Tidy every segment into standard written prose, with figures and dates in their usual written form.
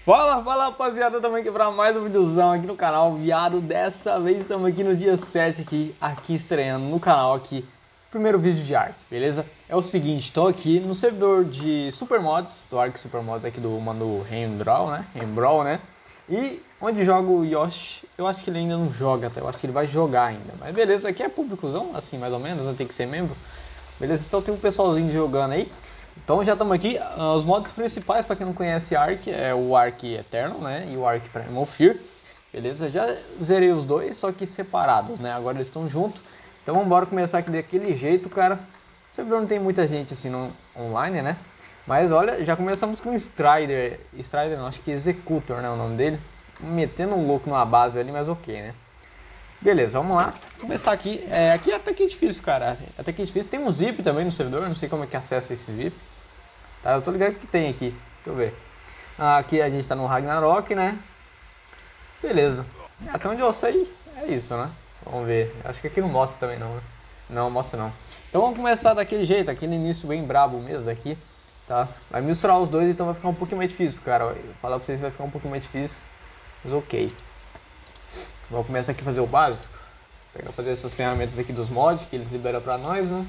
Fala rapaziada, estamos aqui para mais um videozão aqui no canal, viado. Dessa vez estamos aqui no dia 7 aqui estreando no canal aqui, primeiro vídeo de Ark, beleza? É o seguinte, estou aqui no servidor de Supermods, do Ark Supermods aqui do mano Rainbrawl, né? E onde joga o Yoshi, eu acho que ele ainda não joga, tá? Eu acho que ele vai jogar ainda, mas beleza, aqui é públicozão, assim mais ou menos, não tem que ser membro, beleza? Então tem um pessoalzinho jogando aí. Então já estamos aqui, os modos principais para quem não conhece Ark é o Ark Eternal, né, e o Ark Primal Fear, beleza? Já zerei os dois, só que separados, né, agora eles estão juntos. Então vamos embora começar aqui daquele jeito, cara. O servidor não tem muita gente assim no online, né, mas olha, já começamos com o Strider não, acho que Executor, né, o nome dele, metendo um louco numa base ali, mas ok, né. Beleza, vamos lá, começar aqui, aqui até que é difícil, cara, até que é difícil, tem uns VIP também no servidor, não sei como é que acessa esses VIP, tá, eu tô ligado que tem aqui, deixa eu ver, aqui a gente tá no Ragnarok, né, beleza, até onde eu sei é isso, né, vamos ver, acho que aqui não mostra também não, né? Não mostra não, então vamos começar daquele jeito, aquele início bem brabo mesmo aqui, tá, vai misturar os dois, então vai ficar um pouquinho mais difícil, cara, vou falar pra vocês que vai ficar um pouquinho mais difícil, mas ok. Vamos começar aqui a fazer o básico. Pegar fazer essas ferramentas aqui dos mods que eles liberam pra nós, né?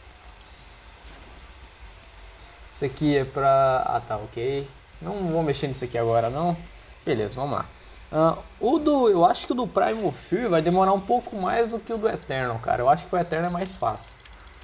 Isso aqui é pra... Ah, tá, ok. Não vou mexer nisso aqui agora, não. Beleza, vamos lá. Eu acho que o do Primal Fear vai demorar um pouco mais do que o do Eternal, cara. Eu acho que o Eternal é mais fácil.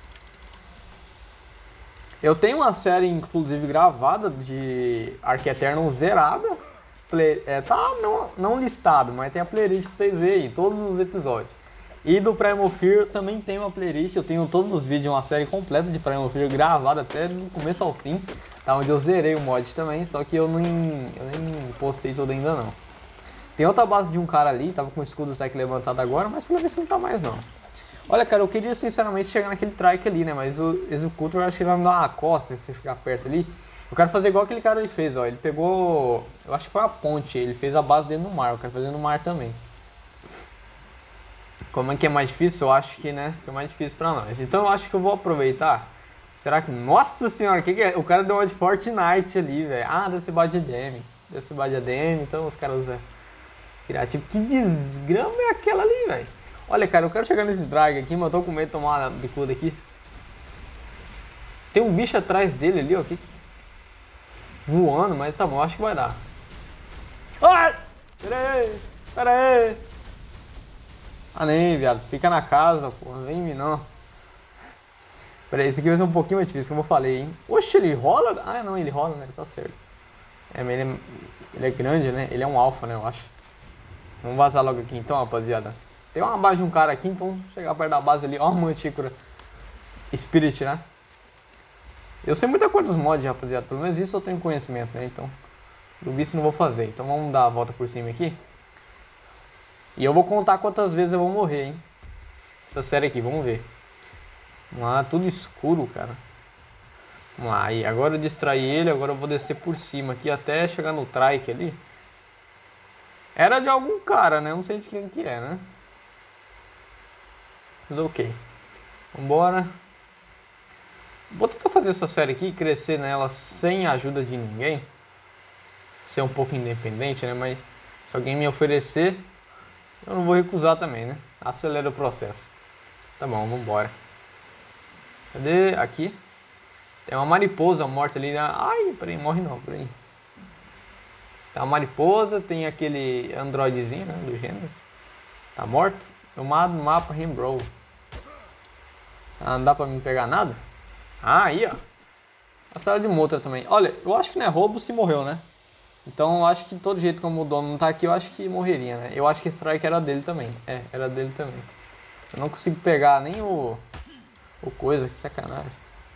Eu tenho uma série, inclusive, gravada de Ark Eternal zerada. Tá não listado, mas tem a playlist pra vocês verem, todos os episódios. E do Primal Fear também tem uma playlist, eu tenho todos os vídeos, uma série completa de Primal Fear gravada até do começo ao fim, tá, onde eu zerei o mod também, só que eu nem postei tudo ainda não. Tem outra base de um cara ali, tava com o escudo tech levantado agora, mas pelo visto não tá mais não. Olha, cara, eu queria sinceramente chegar naquele trike ali, né, mas o Executor eu acho que ele vai me dar uma costa se ficar perto ali. Eu quero fazer igual aquele cara ali fez, ó, ele pegou, eu acho que foi a ponte, ele fez a base dele no mar, eu quero fazer no mar também. Como é que é mais difícil? Eu acho que, né, fica mais difícil pra nós. Então eu acho que eu vou aproveitar, será que, nossa senhora, que é? O cara deu uma de Fortnite ali, velho. Ah, deve ser base de ADM, então os caras criativos, que desgrama é aquela ali, velho. Olha, cara, eu quero chegar nesse drag aqui, mas eu tô com medo de tomar uma bicuda aqui. Tem um bicho atrás dele ali, ó, voando, mas tá bom, acho que vai dar. Ai! Pera aí! Ah, nem, viado, fica na casa, porra, vem em mim não. Pera aí, esse aqui vai ser um pouquinho mais difícil, como eu falei, hein. Oxe, ele rola? Ah, não, ele rola, né, tá certo. Mas ele é grande, né, ele é um alfa, né, eu acho. Vamos vazar logo aqui então, rapaziada. Tem uma base de um cara aqui, então chegar perto da base ali, ó, uma mantícora Spirit, né. Eu sei muita coisa dos mods, rapaziada, pelo menos isso eu tenho conhecimento, né, então do visto não vou fazer, então vamos dar a volta por cima aqui. E eu vou contar quantas vezes eu vou morrer, hein, essa série aqui, vamos ver. Vamos lá, tudo escuro, cara. Vamos lá, e agora eu distraí ele, agora eu vou descer por cima aqui até chegar no trike ali. Era de algum cara, né, não sei de quem que é, né. Mas ok, vambora. Vou tentar fazer essa série aqui, crescer nela sem a ajuda de ninguém. Ser um pouco independente, né? Mas se alguém me oferecer, eu não vou recusar também, né? Acelera o processo. Tá bom, vambora. Cadê? Aqui. Tem uma mariposa morta ali, né? Ai, peraí, morre não, peraí. Tem uma mariposa, tem aquele androidezinho, né? Do Gênesis. Tá morto. Eu mapa Rainbrawl. Ah, não dá pra me pegar nada? Ah, aí, ó. A sala de Motra também. Olha, eu acho que não é roubo se morreu, né? Então eu acho que todo jeito como o dono não tá aqui, eu acho que morreria, né? Eu acho que esse strike era dele também. É, era dele também. Eu não consigo pegar nem o coisa, que sacanagem.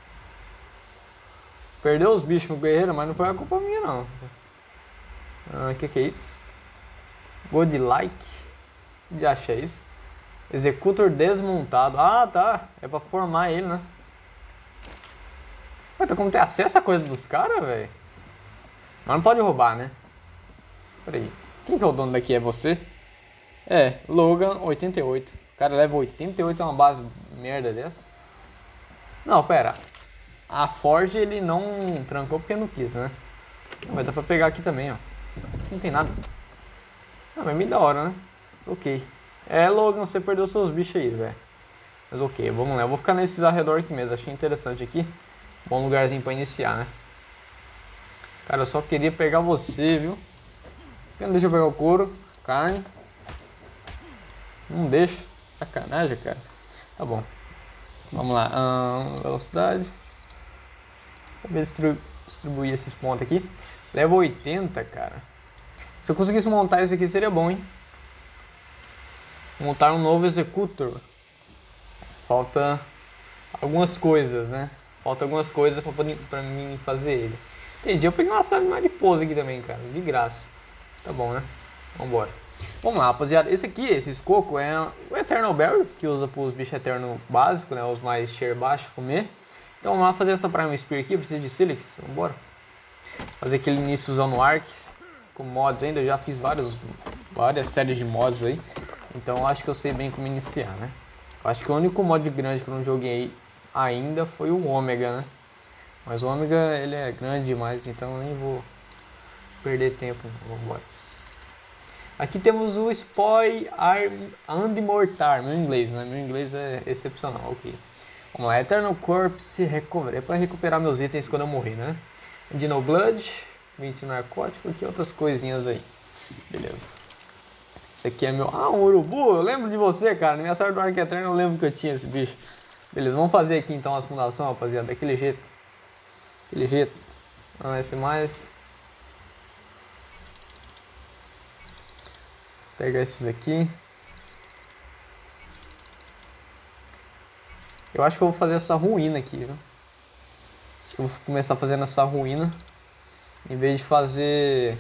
Perdeu os bichos no guerreiro, mas não foi a culpa minha, não. Que é isso? Godlike? De acha isso? Executor desmontado. Ah, tá. É pra formar ele, né? Mas tem como ter acesso a coisa dos caras, velho? Mas não pode roubar, né? Peraí. Quem que é o dono daqui? É você? É, Logan 88. O cara leva 88 é uma base merda dessa. Não, pera. A Forge ele não trancou porque não quis, né? Mas dá pra pegar aqui também, ó. que não tem nada. Ah, mas é meio da hora, né? Ok. É, Logan, você perdeu seus bichos aí, Zé. Mas ok, vamos lá. Eu vou ficar nesses arredor aqui mesmo. Achei interessante aqui. Bom lugarzinho pra iniciar, né? Cara, eu só queria pegar você, viu? Deixa eu pegar o couro, carne. Não deixa. Sacanagem, cara. Tá bom. Vamos lá. Velocidade. Saber distribuir esses pontos aqui. Level 80, cara. Se eu conseguisse montar esse aqui seria bom, hein? Montar um novo Executor. Falta algumas coisas, né? Falta algumas coisas pra mim fazer ele. Entendi. Eu peguei uma sala de mariposa aqui também, cara. De graça. Tá bom, né? Vambora. Vamos lá, rapaziada. Esse aqui, esse coco, é o Eternal Berry, que usa para os bichos eternos básicos, né? Os mais cheiro baixo comer. Então vamos lá fazer essa Prime Spear aqui. Precisa de Silex. Vambora. Fazer aquele início usando o Arc. Com mods ainda. Eu já fiz várias séries de mods aí. Então acho que eu sei bem como iniciar, né? Acho que o único mod grande que eu não joguei ainda foi o Ômega, né? Mas o Ômega, ele é grande demais, então eu nem vou perder tempo. Vambora. Aqui temos o Spoil Andimortar, meu inglês, né? Meu inglês é excepcional, ok. Vamos lá, Eternal Corpse Recover, é para recuperar meus itens quando eu morrer, né? Dino Blood, 20 narcótico e outras coisinhas aí. Beleza. Esse aqui é meu... Ah, um urubu, eu lembro de você, cara. Na minha série do Arc Eterno eu lembro que eu tinha esse bicho. Beleza, vamos fazer aqui então as fundações, rapaziada, daquele jeito. Daquele jeito. Não, esse mais... Pegar esses aqui. Eu acho que eu vou fazer essa ruína aqui, viu? Acho que eu vou começar fazendo essa ruína. Em vez de fazer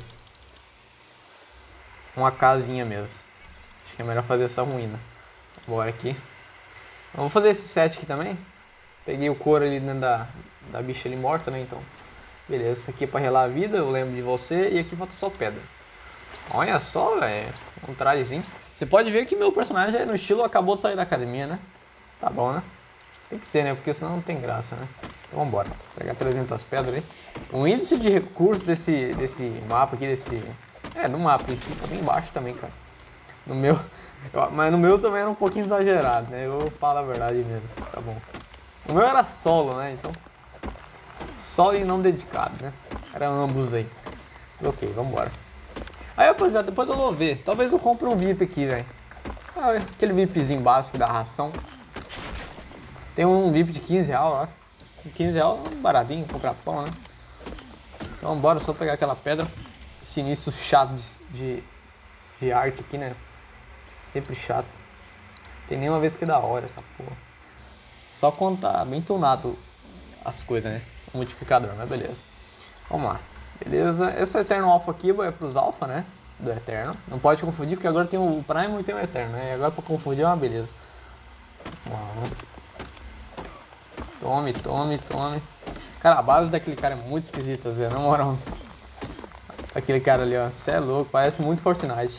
uma casinha mesmo. Acho que é melhor fazer essa ruína. Bora aqui. Eu vou fazer esse set aqui também. Peguei o couro ali dentro da bicha ali morta, né? Então, beleza. Isso aqui é pra relar a vida, eu lembro de você. E aqui falta só pedra. Olha só, velho. Um trajezinho. Você pode ver que meu personagem no estilo acabou de sair da academia, né? Tá bom, né? Tem que ser, né? Porque senão não tem graça, né? Então vambora. Pegar 300 pedras aí. O índice de recursos desse mapa aqui, do mapa em si, tá bem baixo também, cara. No meu... Mas no meu também era um pouquinho exagerado, né? Eu falo a verdade mesmo, tá bom. O meu era solo, né? Então... Solo e não dedicado, né? Era ambos aí. Ok, vambora. Aí, rapaziada, depois eu vou ver. Talvez eu compre um VIP aqui, velho. Aquele VIPzinho básico da ração. Tem um VIP de 15 reais lá. 15 reais baratinho, comprar pão, né? Então bora só pegar aquela pedra. Esse início chato de Ark aqui, né? Sempre chato. Tem nenhuma vez que é da hora essa porra. Só quando tá bem tunado as coisas, né? O multiplicador, mas beleza. Vamos lá. Beleza. Esse Eterno Alpha aqui é pros Alpha, né? Do Eterno. Não pode confundir, porque agora tem o Prime e tem o Eterno, né? E agora pra confundir é uma beleza. Vamos. Tome, tome, tome. Cara, a base daquele cara é muito esquisita, Zé. Na moral. Aquele cara ali, ó. Cê é louco. Parece muito Fortnite.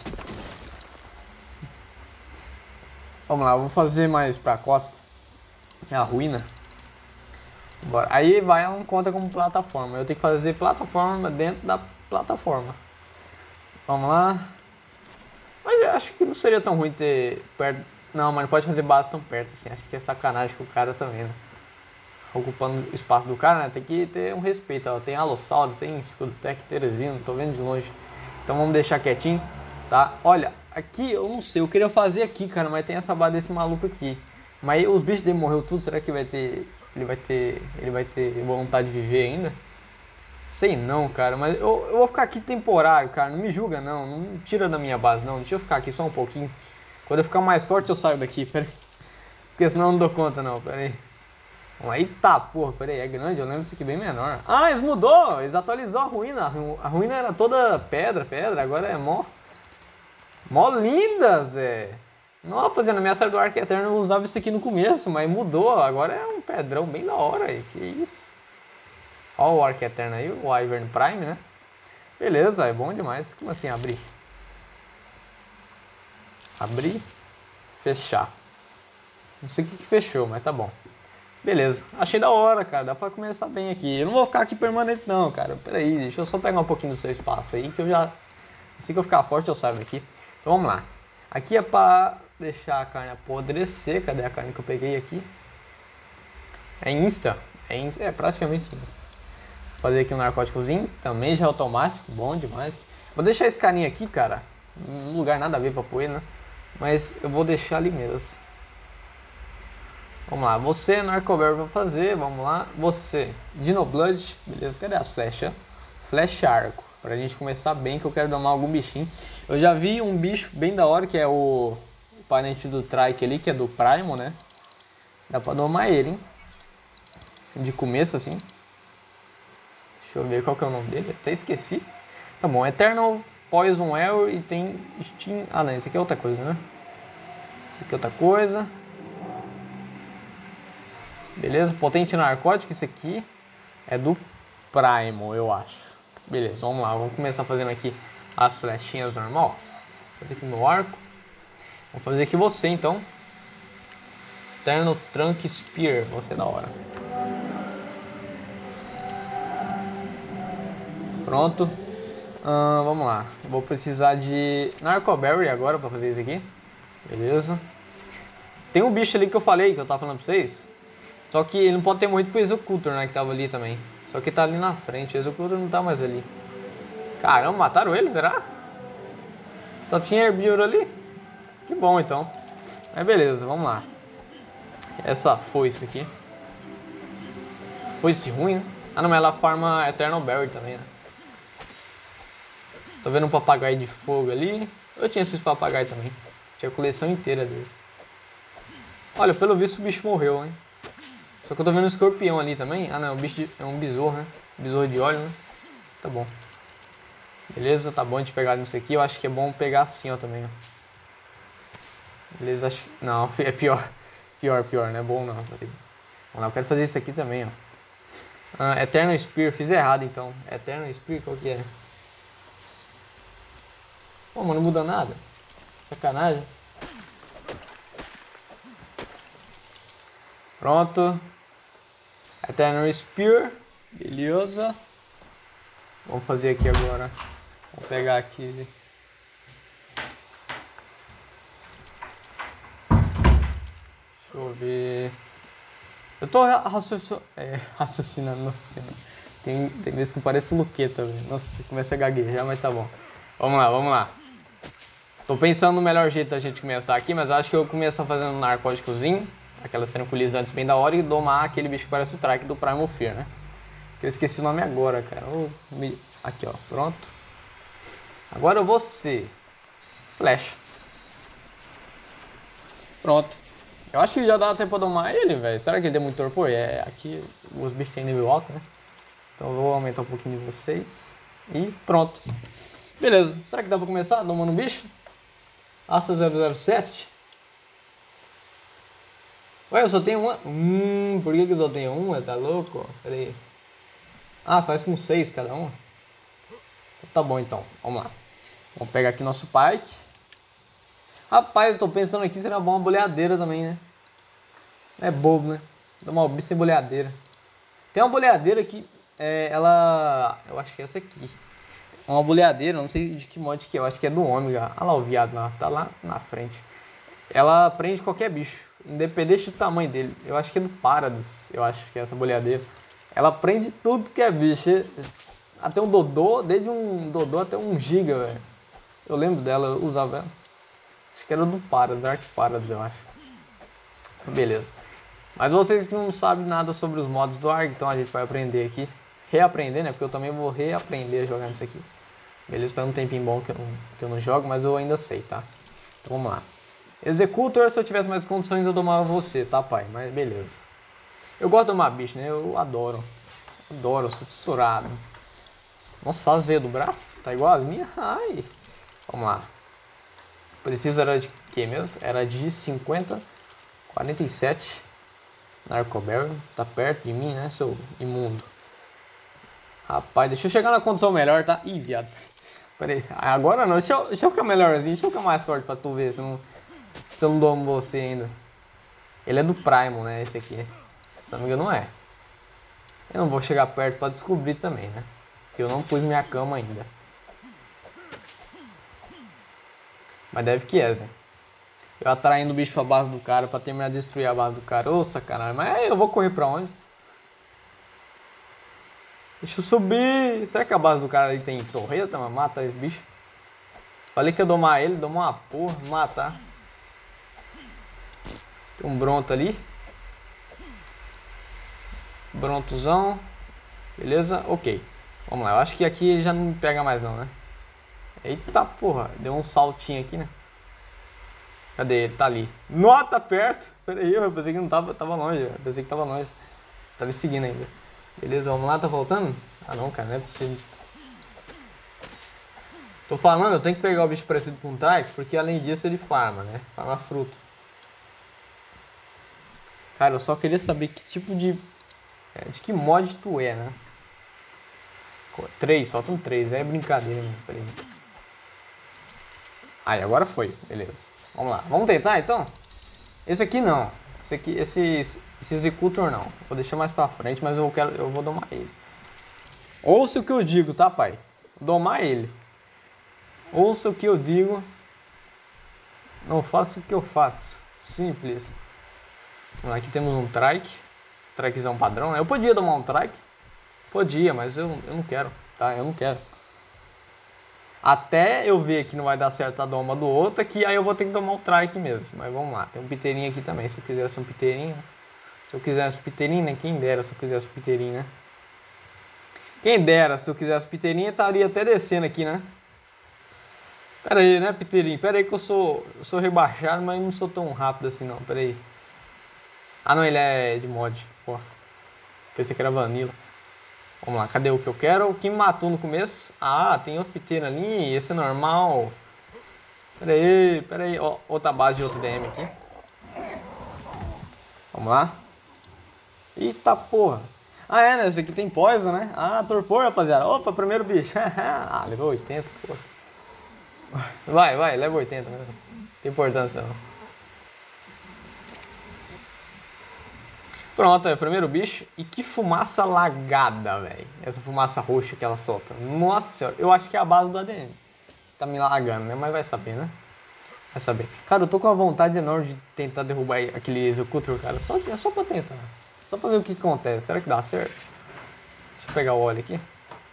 Vamos lá, eu vou fazer mais pra costa. É a ruína. Bora. Aí vai, ela não conta como plataforma. Eu tenho que fazer plataforma dentro da plataforma. Vamos lá. Mas eu acho que não seria tão ruim ter perto. Não, mas não pode fazer base tão perto assim. Acho que é sacanagem com o cara também, né? Ocupando o espaço do cara, né? Tem que ter um respeito, ó. Tem Alossauro, tem Escudo Tech, Teresino, tô vendo de longe. Então vamos deixar quietinho, tá? Olha, aqui eu não sei, eu queria fazer aqui, cara, mas tem essa base desse maluco aqui. Mas os bichos dele morreu tudo, será que vai ter... Ele vai ter vontade de viver ainda? Sei não, cara, mas eu vou ficar aqui temporário, cara. Não me julga não, não me tira da minha base não. Deixa eu ficar aqui só um pouquinho. Quando eu ficar mais forte eu saio daqui, pera aí. Porque senão eu não dou conta não, pera aí. Eita porra, pera aí, é grande, eu lembro isso aqui bem menor. Ah, eles mudou, eles atualizou a ruína. A ruína era toda pedra, agora é mó linda, Zé. Não, rapaziada, na minha série do Ark Eterno eu usava isso aqui no começo, mas mudou, agora é um pedrão bem da hora aí, que isso. Ó o Ark Eterno aí, o Ivern Prime, né? Beleza, é bom demais. Como assim abrir? Abrir, fechar. Não sei o que fechou, mas tá bom. Beleza, achei da hora, cara, dá pra começar bem aqui. Eu não vou ficar aqui permanente não, cara, peraí, deixa eu só pegar um pouquinho do seu espaço aí, que eu já Assim que eu ficar forte, eu saio daqui. Então vamos lá. Aqui é pra deixar a carne apodrecer. Cadê a carne que eu peguei aqui? É insta. É praticamente insta. Vou fazer aqui um narcóticozinho. Também já é automático. Bom demais. Vou deixar esse carinha aqui, cara. Num lugar nada a ver pra pôr, né? Mas eu vou deixar ali mesmo. Vamos lá. Você, Narcoberry, pra fazer. Vamos lá. Você, Dino Blood. Beleza, cadê as flechas? Flecha arco. Pra gente começar bem, que eu quero domar algum bichinho. Eu já vi um bicho bem da hora, que é o parente do Trike ali, que é do Primo, né? Dá pra domar ele, hein? De começo, assim. Deixa eu ver qual que é o nome dele. Até esqueci. Tá bom, Eternal Poison Arrow e tem Steam... Ah, não, esse aqui é outra coisa, né? Esse aqui é outra coisa. Beleza, potente narcótico, esse aqui é do Primo, eu acho. Beleza, vamos lá, vamos começar fazendo aqui as flechinhas normal. Vou fazer aqui meu arco. Vou fazer aqui você, então. Terno Trunk Spear, você é da hora. Pronto. Vamos lá, vou precisar de Narcoberry agora para fazer isso aqui. Beleza. Tem um bicho ali que eu falei, que eu tava falando pra vocês. Só que ele não pode ter muito pro Executor, né, que tava ali também. Só que tá ali na frente, o Executor não tá mais ali. Caramba, mataram ele, será? Só tinha Herbívoro ali? Que bom, então. Mas beleza, vamos lá. Essa foice aqui. Foice ruim, né? Ah, não, mas ela farma Eternal Berry também, né? Tô vendo um papagaio de fogo ali. Eu tinha esses papagaios também. Tinha a coleção inteira deles. Olha, pelo visto o bicho morreu, hein? Só que eu tô vendo um escorpião ali também. Ah, não, é um besouro, né? Besouro de óleo, né? Tá bom. Beleza, tá bom a gente pegar nisso aqui. Eu acho que é bom pegar assim, ó, também, ó. Beleza, acho que... Não, é pior. Pior, não é bom não. Vamos lá, eu quero fazer isso aqui também, ó. Eternal Spear, fiz errado então. Eternal Spear, qual que é? Pô, mas não muda nada. Sacanagem. Pronto. Eternal Spear. Beleza. Vamos fazer aqui agora. Vou pegar aqui. Deixa eu ver. Eu tô raciocinando, nossa. Tem vezes que parece Luqueta, velho. Nossa, começa a gaguejar, mas tá bom. Vamos lá. Tô pensando no melhor jeito da gente começar aqui, mas eu acho que eu começo fazendo um narcóticozinho, aquelas tranquilizantes bem da hora, e domar aquele bicho que parece o Trike do Primal Fear, né? Eu esqueci o nome agora, cara. Aqui, ó, pronto. Agora você. Flecha. Pronto. Eu acho que já dá tempo pra domar ele, velho. Será que ele deu muito torpor? Aqui os bichos têm nível alto, né? Então eu vou aumentar um pouquinho de vocês. E pronto. Beleza. Será que dá pra começar domando um bicho? Aça 007. Ué, eu só tenho uma. Por que eu só tenho uma? Tá louco? Pera aí. Ah, faz com 6 cada uma. Tá bom então. Vamos lá. Vamos pegar aqui nosso Pike. Rapaz, eu tô pensando aqui, será bom uma boleadeira também, né? É bobo, né? Tomar o bicho sem boleadeira. Tem uma boleadeira que ela... Eu acho que é essa aqui. Uma boleadeira, não sei de que mod que é. Eu acho que é do Ômega. Olha lá o viado lá. Tá lá na frente. Ela prende qualquer bicho. Independente do tamanho dele. Eu acho que é do Parados. Eu acho que é essa boleadeira. Ela prende tudo que é bicho. Até um Dodô. Desde um Dodô até um Giga, velho. Eu lembro dela. Eu usava ela. Acho que era do Parados. Dark Parados, eu acho. Beleza. Mas vocês que não sabem nada sobre os mods do ARG, então a gente vai aprender aqui. Reaprender, né? Porque eu também vou reaprender a jogar nisso aqui. Beleza? Faz um tempinho bom que eu não jogo, mas eu ainda sei, tá? Então vamos lá. Executor, se eu tivesse mais condições eu domava você, tá, pai? Mas beleza. Eu gosto de domar bicho, né? Eu adoro. Adoro, sou fissurado. Nossa, as veias do braço? Tá igual as minhas? Ai. Vamos lá. Preciso era de quê mesmo? Era de 50, 47. Narcoberry. Tá perto de mim, né, seu imundo? Rapaz, deixa eu chegar na condição melhor, tá? Ih, viado. Pera aí. Agora não. Deixa eu ficar melhorzinho. Deixa eu ficar mais forte pra tu ver se eu não domo você ainda. Ele é do Primo, né? Esse aqui. Se não me engano, não é. Eu não vou chegar perto pra descobrir também, né? Porque eu não pus minha cama ainda. Mas deve que é, velho. Eu atraindo o bicho pra base do cara pra terminar de destruir a base do cara. Ô, sacanagem. Mas aí eu vou correr pra onde? Deixa eu subir. Será que a base do cara ali tem torreta? Mas mata esse bicho. Falei que ia domar ele. Domar uma porra. Matar. Tem um Bronto ali. Brontozão. Beleza? Ok. Vamos lá. Eu acho que aqui ele já não me pega mais não, né? Eita porra. Deu um saltinho aqui, né? Cadê ele? Tá ali. Nó, tá perto. Pera aí, eu pensei que não tava, tava longe. Eu pensei que tava longe. Tá me seguindo ainda. Beleza, vamos lá, tá voltando? Ah não, cara, não é possível. Tô falando, eu tenho que pegar o bicho parecido com um Trike, porque além disso ele farma, né? Farma fruto. Cara, eu só queria saber que tipo de... de que mod tu é, né? 3, faltam 3, é brincadeira, mano. Peraí. Aí, agora foi, beleza. Vamos lá, vamos tentar então? Esse aqui não. Esse aqui, esse Executor não. Vou deixar mais pra frente, mas eu vou domar ele. Ouça o que eu digo, tá, pai? Domar ele. Ouça o que eu digo. Não faça o que eu faço. Simples. Aqui temos um Trike. Trikezão padrão, né? Eu podia domar um Trike. Podia, mas eu não quero, tá? Eu não quero. Até eu ver que não vai dar certo a doma do outro, que aí eu vou ter que domar o Trike mesmo. Mas vamos lá, tem um piteirinho aqui também, se eu quisesse um piteirinho. Se eu quisesse um piteirinho, né? Quem dera se eu quisesse um piteirinho, né? Quem dera se eu quisesse um piteirinho, estaria até descendo aqui, né? Pera aí, né, piteirinho? Pera aí que eu sou rebaixado, mas não sou tão rápido assim não, pera aí. Ah não, ele é de mod, pô. Pensei que era vanilla. Vamos lá, cadê o que eu quero? O que me matou no começo? Ah, tem outro piteiro ali, esse é normal. Pera aí. Ó, outra base de outro DM aqui. Vamos lá. Eita porra. Ah é, né? Esse aqui tem poison, né? Ah, torpor, rapaziada. Opa, primeiro bicho. Ah, levou 80, porra. Vai, leva 80, né? Não tem importância não. Pronto, é o primeiro bicho. E que fumaça lagada, velho. Essa fumaça roxa que ela solta. Nossa senhora, eu acho que é a base do ADM. Tá me lagando, né? Mas vai saber, né? Vai saber. Cara, eu tô com uma vontade enorme de tentar derrubar aquele Executor, cara. Só pra tentar. Só pra ver o que acontece. Será que dá certo? Deixa eu pegar o óleo aqui.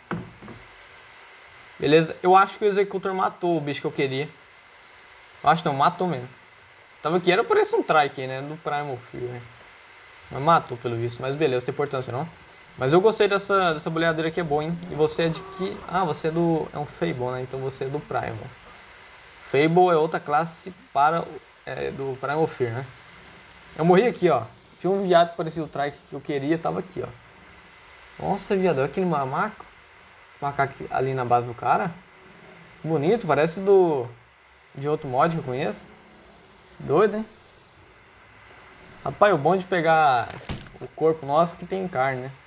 Beleza, eu acho que o Executor matou o bicho que eu queria. Eu acho que não, matou mesmo. Tava aqui, era por esse um Trike, né? Do Primal Fear, né? Mas matou pelo visto, mas beleza, não tem importância não. Mas eu gostei dessa boleadeira aqui, é boa, hein? E você é de que... Ah, você é do... É um Fable, né? Então você é do Primal. Fable é outra classe para... do Primal Fear, né? Eu morri aqui, ó. Tinha um viado que parecia o Trike que eu queria, tava aqui, ó. Nossa, viado, olha aquele macaco. Macaco ali na base do cara. Bonito, parece de outro mod que eu conheço. Doido, hein? Rapaz, o bom de pegar o corpo nosso que tem carne, né?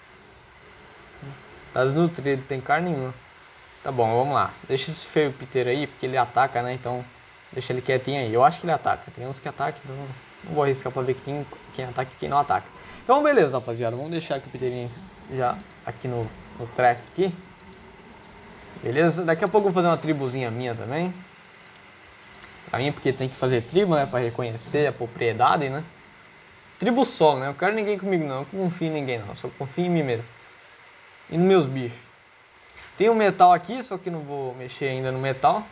Tá desnutrido, tem carne nenhuma. Tá bom, vamos lá. Deixa esse feio piteiro aí, porque ele ataca, né? Então, deixa ele quietinho aí. Eu acho que ele ataca. Tem uns que atacam, então não vou arriscar pra ver quem ataca e quem não ataca. Então, beleza, rapaziada. Vamos deixar aqui o piteirinho já aqui no track aqui. Beleza? Daqui a pouco eu vou fazer uma tribuzinha minha também. Pra mim, porque tem que fazer tribo, né? Pra reconhecer a propriedade, né? Tribo solo, né? Eu não quero ninguém comigo não. Eu não confio em ninguém não. Eu só confio em mim mesmo. E nos meus bichos. Tem um metal aqui, só que não vou mexer ainda no metal.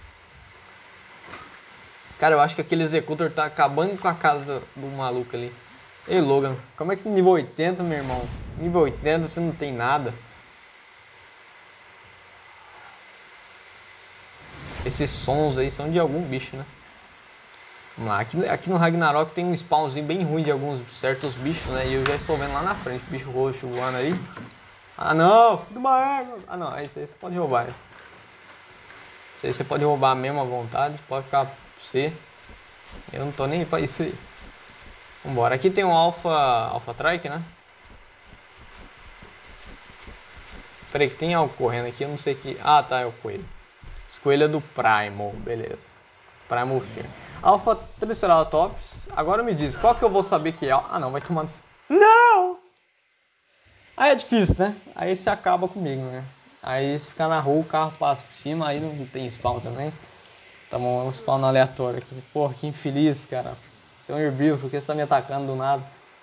Cara, eu acho que aquele Executor tá acabando com a casa do maluco ali. Ei, Logan, como é que nível 80, meu irmão? Nível 80 você não tem nada. Esses sons aí são de algum bicho, né? Vamos lá, aqui no Ragnarok tem um spawnzinho bem ruim de alguns certos bichos, né? E eu já estou vendo lá na frente, bicho roxo voando aí. Ah não, filho de uma égua. Ah não, isso aí você pode roubar. Isso aí você pode roubar mesmo à vontade, pode ficar pra você. Eu não tô nem aí pra isso aí. Vambora, aqui tem um Alpha Trike, né? Peraí, que tem algo correndo aqui, eu não sei que... Ah tá, é o coelho. Esse coelho é do Primal, beleza. Primal Fear. Alpha Triceratops. Agora me diz, qual que eu vou saber que é? Ah não, vai tomar... Não! Aí é difícil, né? Aí você acaba comigo, né? Aí se ficar na rua, o carro passa por cima, aí não tem spawn também. Tamo um spawn aleatório aqui. Porra, que infeliz, cara. Você é um herbívoro, porque você tá me atacando do nada.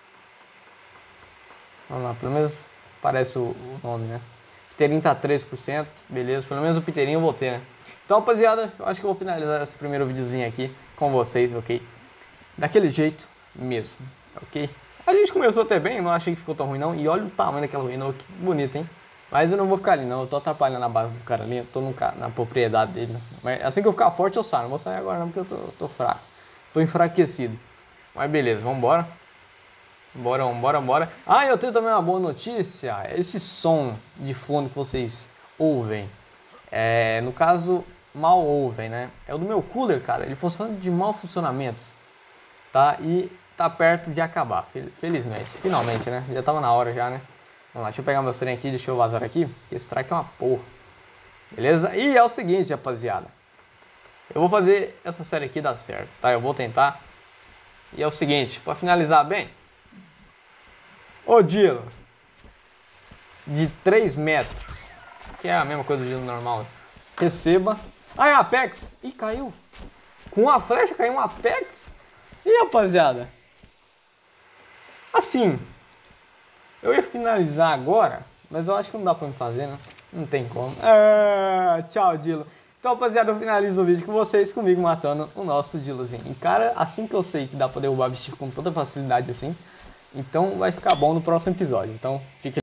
Vamos lá, pelo menos parece o nome, né? Piteirinho tá 13%, beleza. Pelo menos o Piteirinho eu vou ter, né? Então, rapaziada, eu acho que eu vou finalizar esse primeiro videozinho aqui com vocês, ok? Daquele jeito mesmo, ok? A gente começou até bem, não achei que ficou tão ruim não. E olha o tamanho daquela ruína, que bonito, hein? Mas eu não vou ficar ali não, eu tô atrapalhando a base do cara ali, eu tô na propriedade dele, né? Mas assim que eu ficar forte eu saio, não vou sair agora não, porque eu tô fraco. Tô enfraquecido. Mas beleza, vambora. Bora. Ah, eu tenho também uma boa notícia. Esse som de fundo que vocês ouvem, no caso, mal ouvem, né? É o do meu cooler, cara. Ele funciona de mau funcionamento, tá? E tá perto de acabar, felizmente. Finalmente, né? Já tava na hora já, né? Vamos lá, deixa eu pegar meu trem aqui, deixa eu vazar aqui. Porque esse track é uma porra. Beleza? E é o seguinte, rapaziada. Eu vou fazer essa série aqui dar certo, tá? Eu vou tentar. E é o seguinte, pra finalizar bem... O Dilo de 3 metros, que é a mesma coisa do Dilo normal. Receba. Ah, é Apex. Ih, caiu. Com uma flecha caiu um Apex. Ih, rapaziada. Assim, eu ia finalizar agora, mas eu acho que não dá pra me fazer, né? Não tem como. Tchau, Dilo. Então, rapaziada, eu finalizo o vídeo com vocês, comigo matando o nosso Dilozinho. E, cara, assim que eu sei que dá pra derrubar bicho com toda facilidade assim, então vai ficar bom no próximo episódio. Então, fica